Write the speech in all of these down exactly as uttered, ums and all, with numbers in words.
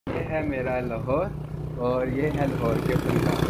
ये है मेरा लाहौर और ये है लाहौर के फनकार।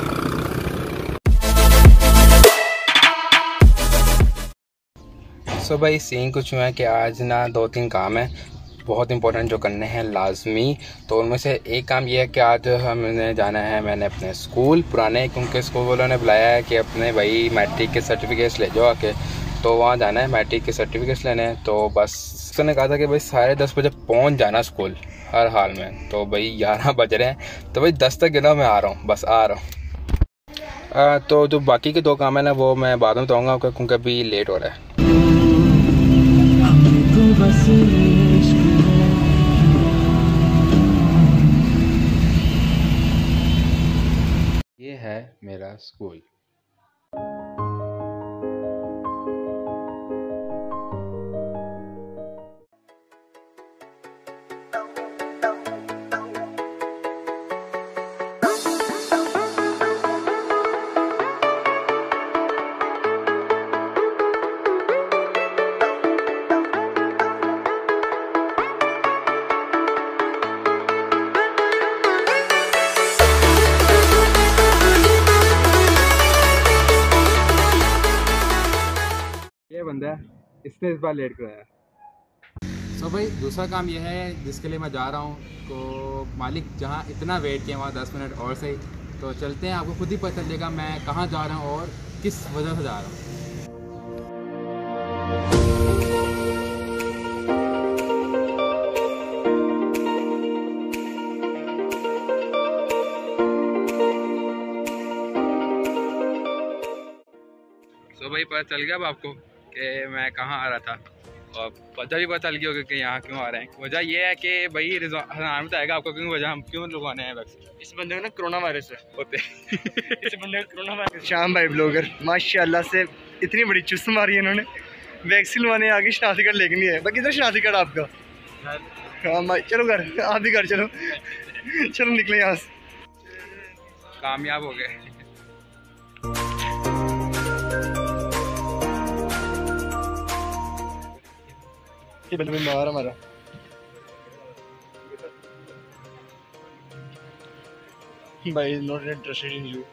सो so भाई सीन कुछ हुआ है कि आज ना दो तीन काम है बहुत इंपॉर्टेंट जो करने हैं लाजमी। तो उनमें से एक काम ये है कि आज हमने जाना है, मैंने अपने स्कूल पुराने, क्योंकि स्कूल वालों ने बुलाया है कि अपने भाई मैट्रिक के सर्टिफिकेट्स ले जाओ आके, तो वहाँ जाना है मैट्रिक के सर्टिफिकेट्स लेने हैं। तो बस उसने कहा था कि भाई साढ़े दस बजे पहुँच जाना स्कूल हर हाल में। तो भाई ग्यारह बज रहे हैं, तो भाई दस तक गिना मैं आ रहा हूँ, बस आ रहा हूँ। तो जो बाकी के दो काम है ना वो मैं बाद में बताऊँगा क्योंकि अभी लेट हो रहा है। ये है मेरा स्कूल। बंदा है, इसने इस बार लेट कराया। सो so भाई दूसरा काम यह है जिसके लिए मैं जा रहा हूँ, तो मालिक जहाँ इतना वेट किया वहाँ दस मिनट और सही, तो चलते हैं, आपको खुद ही पता चलेगा मैं कहाँ जा रहा हूँ और किस वजह से जा रहा हूँ। सो so भाई पता चल गया अब आपको कि मैं कहाँ आ रहा था, और वजह भी पता चल गई होगी कि यहाँ क्यों आ रहे हैं। वजह यह है कि भाई रिजवान बताएगा आपको क्यों वजह हम क्यों लगवाने हैं वैक्सीन। इस बंदे को ना कोरोना वायरस है होते इस बंदे को कोरोना वायरस। श्याम भाई ब्लॉगर माशाल्लाह से इतनी बड़ी चुस्त मारी है इन्होंने, वैक्सीन लगवाने आगे शनाख्ती कार्ड लेके नहीं है। बाकी इधर शनाख्ती कार्ड आपका। हाँ भाई चलो घर, आप भी घर चलो चलो निकले यहाँ से। कामयाब हो गए। ये बंदे में मार हमारा भाई नॉट इंटरेस्टेड इन यू।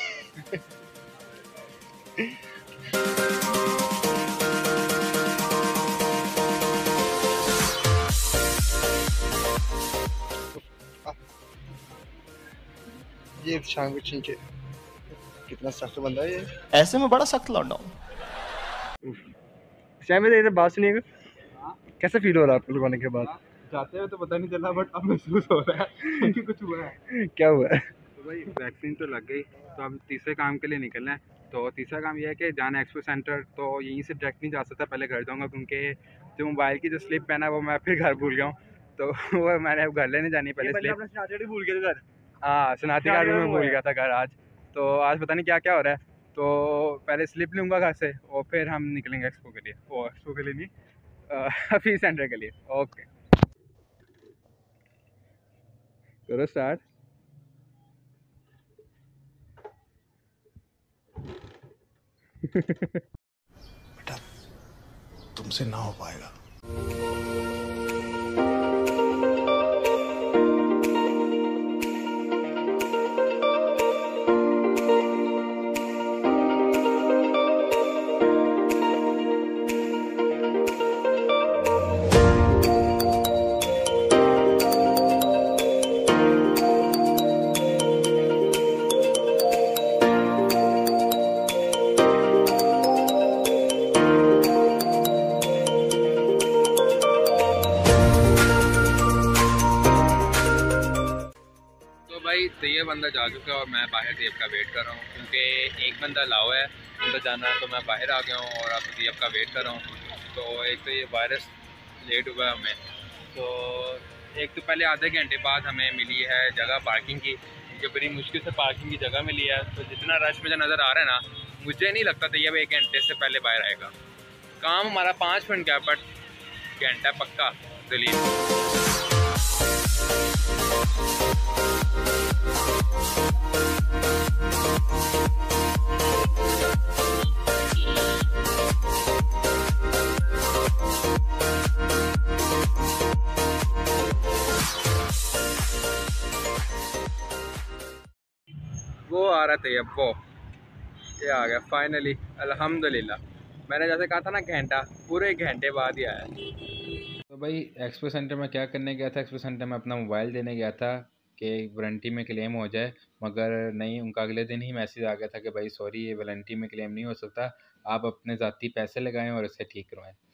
ये शाम को चिंके कितना सख्त बंदा है ये, ऐसे में बड़ा सख्त लौट डाउन। शाम में इधर बात सुनिएगा। कैसा फील हो रहा है आपको लगवाने के बाद? जाते हुए तो पता नहीं चला बट अब महसूस हो रहा है कि कुछ हुआ है। क्या हुआ है? तो भाई वैक्सीन तो लग गई, तो अब तीसरे काम के लिए निकलना है। तो तीसरा काम यह है कि जाना एक्सपो सेंटर, तो यहीं से डायरेक्ट नहीं जा सकता, पहले घर जाऊँगा क्योंकि जो मोबाइल की जो स्लिप पेन है वो मैं फिर घर भूल गया हूँ, तो वो मैंने अब घर लेने जानी पहले स्लिप। भूल गए घर? हाँ शनाख्ती कार्ड में भूल गया था घर आज, तो आज पता नहीं क्या क्या हो रहा है। तो पहले स्लिप लूँगा घर से और फिर हम निकलेंगे एक्सपो के लिए, वो एक्सपो के लिए नहीं फी सेंटर के लिए। ओके करो स्टार्ट। बेटा तुमसे ना हो पाएगा। तो ये बंदा जा चुका है और मैं बाहर तैयब का वेट कर रहा हूँ, क्योंकि एक बंदा लाओ है अंदर जाना है, तो मैं बाहर आ गया हूँ और अब तैयब का वेट कर रहा हूँ। तो एक तो ये वायरस लेट हुआ है हमें, तो एक तो पहले आधे घंटे बाद हमें मिली है जगह पार्किंग की, जो बड़ी मुश्किल से पार्किंग की जगह मिली है। तो जितना रश मुझे नज़र आ रहा है ना, मुझे नहीं लगता तैयब एक घंटे से पहले बाहर आएगा। काम हमारा पाँच मिनट का, बट घंटा पक्का दलील। वो आ रहा था, वो ये आ गया फाइनली, अल्हम्दुलिल्लाह। मैंने जैसे कहा था ना घंटा, पूरे एक घंटे बाद ही आया। तो भाई एक्सप्रेस सेंटर में क्या करने गया था, एक्सप्रेस सेंटर में अपना मोबाइल देने गया था कि वारंटी में क्लेम हो जाए, मगर नहीं, उनका अगले दिन ही मैसेज आ गया था कि भाई सॉरी, ये वारंटी में क्लेम नहीं हो सकता, आप अपने ज़ाती पैसे लगाएं और इसे ठीक करवाएं।